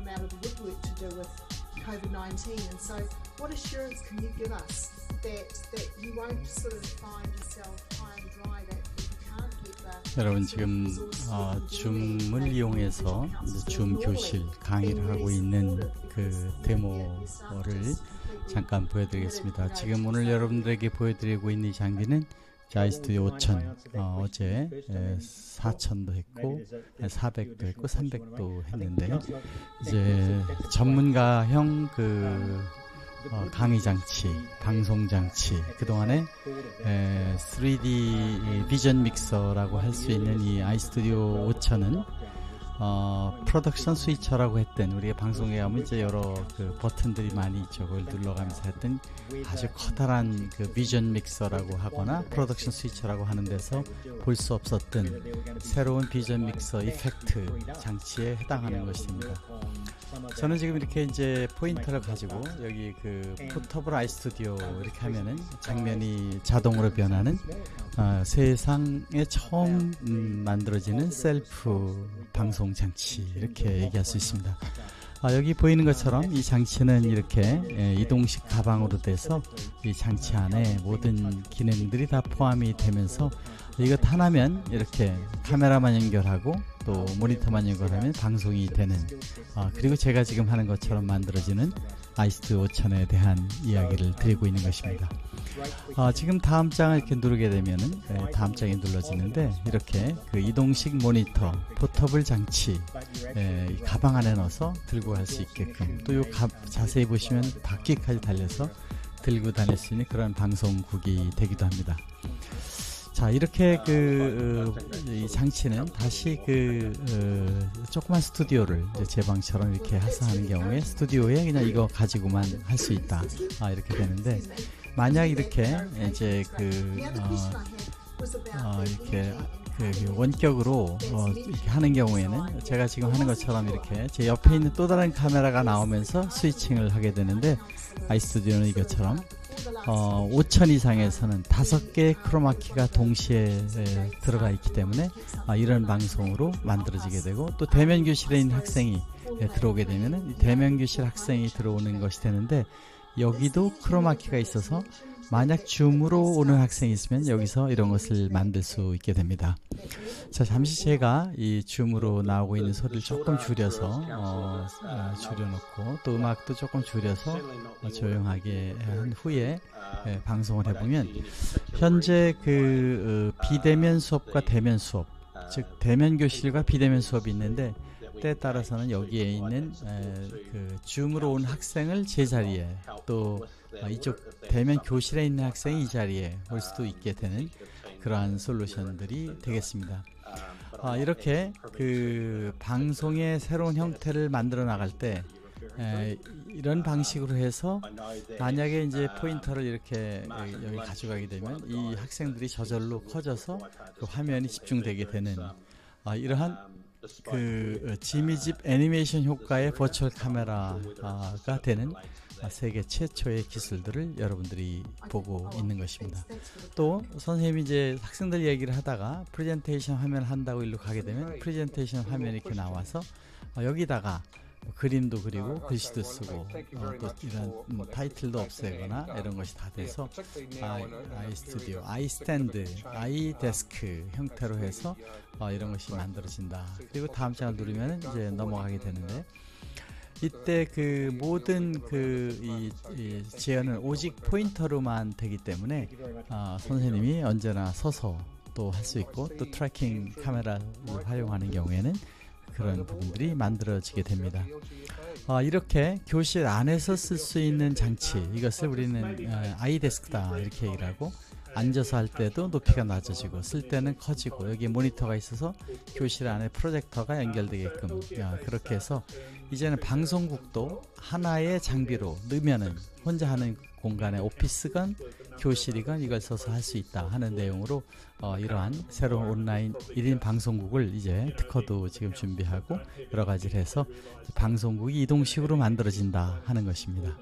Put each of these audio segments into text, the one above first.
out of the woodwork to do with COVID-19. And so what assurance can you give us that you won't sort of find yourself high and dry, that you can't get the 여러분 지금 줌을 이용해서 줌 교실 강의를 하고 있는 그 데모를 잠깐 보여드리겠습니다. 지금 오늘 여러분들에게 보여드리고 있는 이 장비는 아이스튜디오 5000, 어제 4000도 했고 400도 했고 300도 했는데 이제 전문가형 그 강의 장치, 방송 장치, 그동안에 3D 비전 믹서라고 할 수 있는 이 아이스튜디오 5000은 프로덕션 스위처라고 했던, 우리가 방송에 가면 이제 여러 그 버튼들이 많이 있죠. 그걸 눌러가면서 했던 아주 커다란 그 비전 믹서라고 하거나 프로덕션 스위처라고 하는 데서 볼 수 없었던 새로운 비전 믹서 이펙트 장치에 해당하는 것입니다. 저는 지금 이렇게 이제 포인터를 가지고 여기 그 포터블 아이스튜디오 이렇게 하면은 장면이 자동으로 변하는 세상에 처음 만들어지는 셀프 방송 장치, 이렇게 얘기할 수 있습니다. 여기 보이는 것처럼 이 장치는 이렇게 이동식 가방으로 돼서 이 장치 안에 모든 기능들이 다 포함이 되면서 이것 하나면 이렇게 카메라만 연결하고 또 모니터만 연결하면 방송이 되는, 그리고 제가 지금 하는 것처럼 만들어지는 아이스튜디오 5000에 대한 이야기를 드리고 있는 것입니다. 지금 다음 장을 이렇게 누르게 되면은 다음 장이 눌러지는데, 이렇게 그 이동식 모니터 포터블 장치 가방 안에 넣어서 들고 갈 수 있게끔, 또 요 자세히 보시면 바퀴까지 달려서 들고 다닐 수 있는 그런 방송국이 되기도 합니다. 자, 이렇게 이 장치는 다시 조그만 스튜디오를 이제 제 방처럼 이렇게 해서 하는 경우에 스튜디오에 그냥 이거 가지고만 할 수 있다, 이렇게 되는데, 만약 이렇게 이제 이렇게 원격으로 이렇게 하는 경우에는 제가 지금 하는 것처럼 이렇게 제 옆에 있는 또 다른 카메라가 나오면서 스위칭을 하게 되는데, 아이스튜디오는 이것처럼 5000 이상에서는 5개의 크로마키가 동시에 들어가 있기 때문에 이런 방송으로 만들어지게 되고, 또 대면 교실에 있는 학생이 들어오게 되면은 대면 교실 학생이 들어오는 것이 되는데, 여기도 크로마키가 있어서 만약 줌으로 오는 학생이 있으면 여기서 이런 것을 만들 수 있게 됩니다. 자, 잠시 제가 이 줌으로 나오고 있는 소리를 조금 줄여서 줄여놓고, 또 음악도 조금 줄여서 조용하게 한 후에 방송을 해보면, 현재 비대면 수업과 대면 수업, 즉 대면 교실과 비대면 수업이 있는데, 때에 따라서는 여기에 있는 줌으로 온 학생을 제 자리에, 또 이쪽 대면 교실에 있는 학생이 이 자리에 올 수도 있게 되는 그러한 솔루션들이 되겠습니다. 이렇게 방송의 새로운 형태를 만들어 나갈 때 이런 방식으로 해서, 만약에 이제 포인터를 이렇게 여기 가져가게 되면 이 학생들이 저절로 커져서 그 화면이 집중되게 되는 이러한 지미집 애니메이션 효과의 버추얼 카메라가 되는 세계 최초의 기술들을 여러분들이 보고 있는 것입니다. 또 선생님이 이제 학생들 얘기를 하다가 프레젠테이션 화면을 한다고 일로 가게 되면 프레젠테이션 화면이 이렇게 나와서 여기다가 그림도 그리고 글씨도 쓰고 또 이런 타이틀도 없애거나 이런 것이 다 돼서 아이스튜디오, 아이스탠드, 아이데스크 형태로 해서 이런 것이 만들어진다. 그리고 다음 장을 누르면 이제 넘어가게 되는데, 이때 모든 이 제어는 오직 포인터로만 되기 때문에 선생님이 언제나 서서 또 할 수 있고, 또 트래킹 카메라를 활용하는 경우에는 그런 부분들이 만들어지게 됩니다. 이렇게 교실 안에서 쓸 수 있는 장치, 이것을 우리는 아이데스크다 이렇게 얘기를 하고, 앉아서 할 때도 높이가 낮아지고 쓸 때는 커지고, 여기에 모니터가 있어서 교실 안에 프로젝터가 연결되게끔, 그렇게 해서 이제는 방송국도 하나의 장비로 넣으면은 혼자 하는 공간에 오피스건 교실이건 이걸 써서 할 수 있다 하는 내용으로 이러한 새로운 온라인 1인 방송국을 이제 특허도 지금 준비하고 여러 가지를 해서 방송국이 이동식으로 만들어진다 하는 것입니다.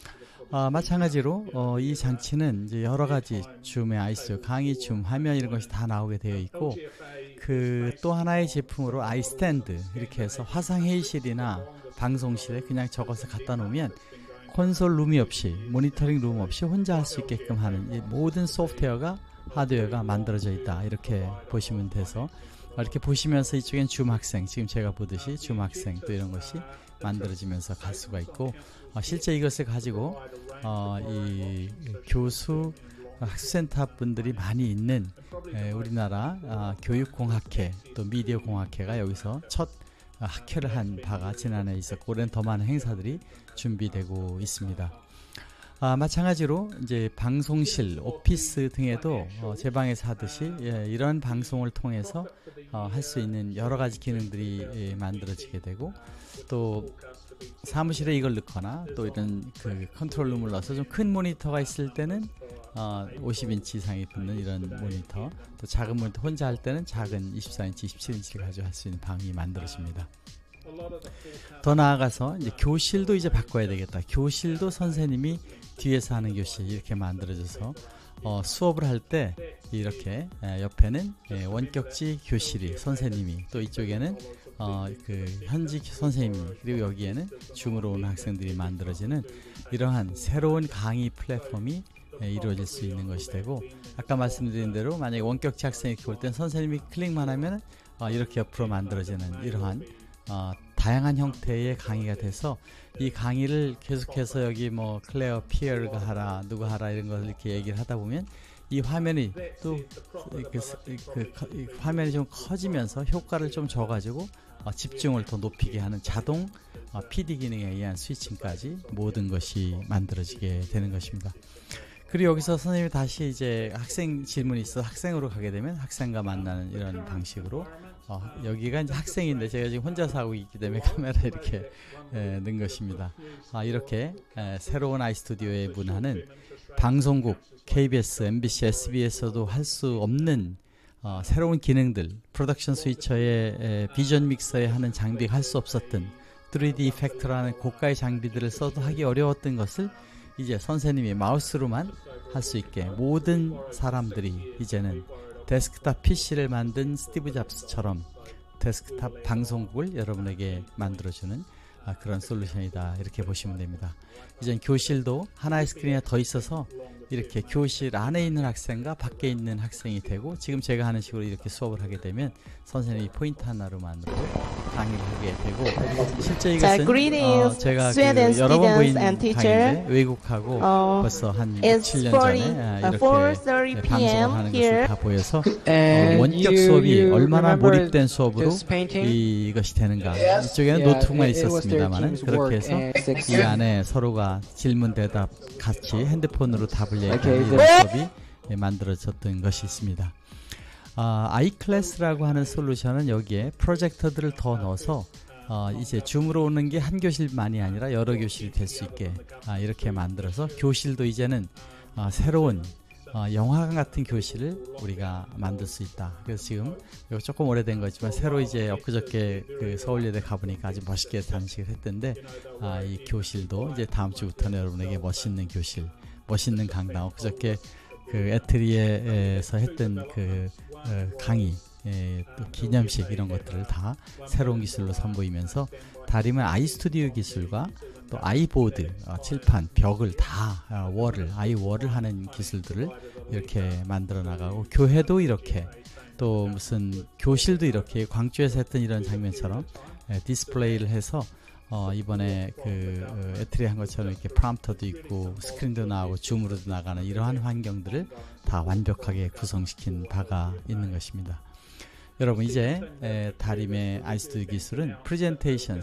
마찬가지로 이 장치는 이제 여러 가지 줌의 아이스, 강의 줌, 화면 이런 것이 다 나오게 되어 있고, 그 또 하나의 제품으로 아이스탠드 이렇게 해서 화상 회의실이나 방송실에 그냥 적어서 갖다 놓으면 콘솔 룸이 없이 모니터링 룸 없이 혼자 할 수 있게끔 하는 이 모든 소프트웨어가 하드웨어가 만들어져 있다 이렇게 보시면 돼서 이렇게 보시면서 이쪽엔 줌 학생 지금 제가 보듯이 줌 학생 또 이런 것이 만들어지면서 갈 수가 있고 실제 이것을 가지고 이 교수 학술센터 분들이 많이 있는 우리나라 교육공학회 또 미디어공학회가 여기서 첫 학회를 한 바가 지난해 있었고 올해는 더 많은 행사들이 준비되고 있습니다. 마찬가지로 이제 방송실, 오피스 등에도 제 방에서 하듯이 이런 방송을 통해서 할 수 있는 여러 가지 기능들이 만들어지게 되고 또 사무실에 이걸 넣거나 또 이런 그 컨트롤룸을 넣어서 좀 큰 모니터가 있을 때는 50인치 이상이 붙는 이런 모니터 또 작은 모니터 혼자 할 때는 작은 24인치, 27인치를 가지고 할 수 있는 방이 만들어집니다. 더 나아가서 이제 교실도 이제 바꿔야 되겠다. 교실도 선생님이 뒤에서 하는 교실 이렇게 만들어져서 수업을 할 때 이렇게 옆에는 원격지 교실이 선생님이 또 이쪽에는 그 현직 선생님이 그리고 여기에는 줌으로 오는 학생들이 만들어지는 이러한 새로운 강의 플랫폼이 이루어질 수 있는 것이 되고 아까 말씀드린 대로 만약에 원격지 학생이 이렇게 볼 땐 선생님이 클릭만 하면 이렇게 옆으로 만들어지는 이러한 다양한 형태의 강의가 돼서 이 강의를 계속해서 여기 뭐 클레어 피어가 하라 누가 하라 이런 걸 이렇게 얘기를 하다 보면 이 화면이 또 화면이 좀 커지면서 효과를 좀 줘가지고 집중을 더 높이게 하는 자동 PD 기능에 의한 스위칭까지 모든 것이 만들어지게 되는 것입니다. 그리고 여기서 선생님이 다시 이제 학생 질문이 있어 학생으로 가게 되면 학생과 만나는 이런 방식으로 여기가 이제 학생인데 제가 지금 혼자서 하고 있기 때문에 카메라 이렇게 넣은 것입니다. 이렇게 새로운 아이스튜디오의 문화는 방송국 KBS, MBC, SBS에서도 할 수 없는 새로운 기능들 프로덕션 스위처의 비전 믹서에 하는 장비가 할 수 없었던 3D 이펙터라는 고가의 장비들을 써도 하기 어려웠던 것을 이제 선생님이 마우스로만 할 수 있게 모든 사람들이 이제는 데스크탑 PC를 만든 스티브 잡스처럼 데스크탑 방송국을 여러분에게 만들어주는 그런 솔루션이다 이렇게 보시면 됩니다. 이젠 교실도 하나의 스크린에 더 있어서 이렇게 교실 안에 있는 학생과 밖에 있는 학생이 되고 지금 제가 하는 식으로 이렇게 수업을 하게 되면 선생님이 포인트 하나로만으로 강의를 하게 되고 실제 이것은 제가 그 여러 번 보인 강의인데 외국하고 벌써 한 7년 전에 이렇게 방송하는 것을 다 보여서 원격 수업이 얼마나 몰입된 수업으로 이것이 되는가. 이쪽에는 노트북만 있었습니다만 그렇게 해서 이 안에 서로가 질문 대답 같이 핸드폰으로 답을 얘기하는 이런 수업이 만들어졌던 것이 있습니다. iClass라고 하는 솔루션은 여기에 프로젝터들을 더 넣어서 이제 줌으로 오는 게 한 교실만이 아니라 여러 교실이 될 수 있게 이렇게 만들어서 교실도 이제는 새로운 영화관 같은 교실을 우리가 만들 수 있다. 그래서 지금 이거 조금 오래된 거지만 새로 이제 엊그저께 그 서울예대 가보니까 아주 멋있게 단식을 했던데 이 교실도 이제 다음 주부터는 여러분에게 멋있는 교실, 멋있는 강당 엊그저께 그 애트리에에서 했던 그 강의 또 기념식 이런 것들을 다 새로운 기술로 선보이면서 다리면 아이스튜디오 기술과 또 아이보드, 칠판, 벽을 다 아이월을 하는 기술들을 이렇게 만들어 나가고 교회도 이렇게 또 무슨 교실도 이렇게 광주에서 했던 이런 장면처럼 디스플레이를 해서 이번에 그 애트리 한 것처럼 이렇게 프롬프터도 있고 스크린도 나오고 줌으로도 나가는 이러한 환경들을 다 완벽하게 구성시킨 바가 있는 것입니다. 여러분 이제 다림의 아이스튜디오 기술은 프레젠테이션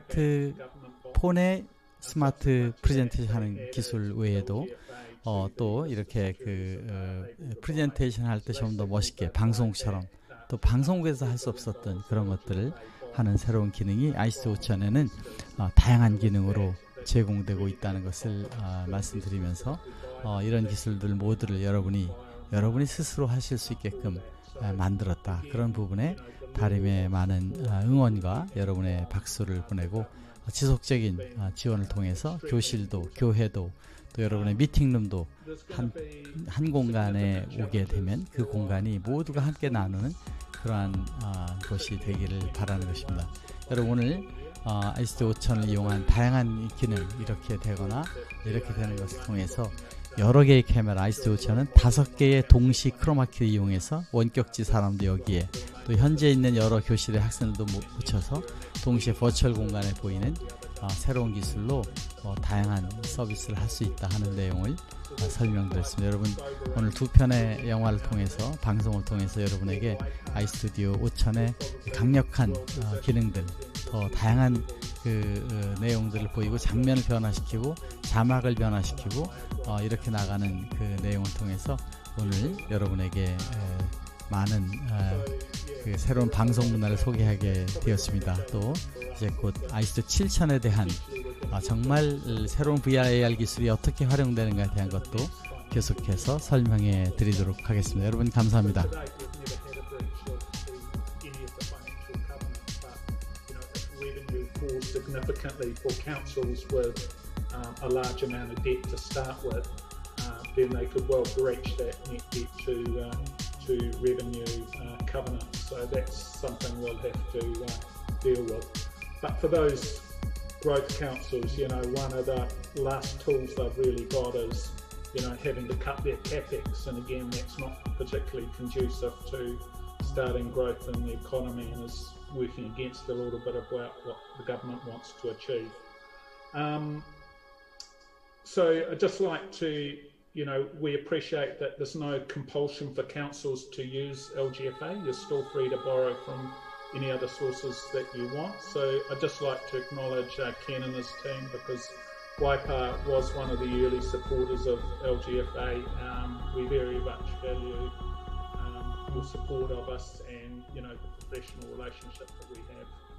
스마트폰에 스마트 프레젠테이션 하는 기술 외에도 또 이렇게 그 프레젠테이션 할 때 좀 더 멋있게 방송국처럼 또 방송국에서 할 수 없었던 그런 것들을 하는 새로운 기능이 아이스튜디오 5000에는 다양한 기능으로 제공되고 있다는 것을 말씀드리면서 이런 기술들 모두를 여러분이 스스로 하실 수 있게끔 만들었다. 그런 부분에 다림의 많은 응원과 여러분의 박수를 보내고 지속적인 지원을 통해서 교실도 교회도 또 여러분의 미팅룸도 한 공간에 오게 되면 그 공간이 모두가 함께 나누는 그러한 곳이 되기를 바라는 것입니다. 여러분 오늘 ISD 5000을 이용한 다양한 기능 이렇게 되거나 이렇게 되는 것을 통해서 여러 개의 카메라 ISD 5000은 5개의 동시 크로마키를 이용해서 원격지 사람도 여기에 또 현재 있는 여러 교실의 학생들도 붙여서 동시에 버추얼 공간에 보이는 새로운 기술로 다양한 서비스를 할 수 있다 하는 내용을 설명드렸습니다. 여러분 오늘 두 편의 영화를 통해서 방송을 통해서 여러분에게 아이스튜디오 5000의 강력한 기능들 더 다양한 그 내용들을 보이고 장면을 변화시키고 자막을 변화시키고 이렇게 나가는 그 내용을 통해서 오늘 여러분에게 많은 그 새로운 방송 문화를 소개하게 되었습니다. 또 이제 곧 아이스튜디오 7000에 대한 정말 새로운 VR AR 기술이 어떻게 활용되는가에 대한 것도 계속해서 설명해 드리도록 하겠습니다. 여러분 감사합니다. Significantly for councils with a large amount of debt to start with, then they could well breach that net debt to revenue covenant. So that's something we'll have to deal with. But for those growth councils, one of the last tools they've really got is, having to cut their capex, and again, that's not particularly conducive to starting growth in the economy and is working against a little bit of what the government wants to achieve. So I'd just like to, we appreciate that there's no compulsion for councils to use LGFA. You're still free to borrow from any other sources that you want. So I'd just like to acknowledge Ken and his team, because Waipa was one of the early supporters of LGFA. We very much value your support of us and the professional relationship that we have.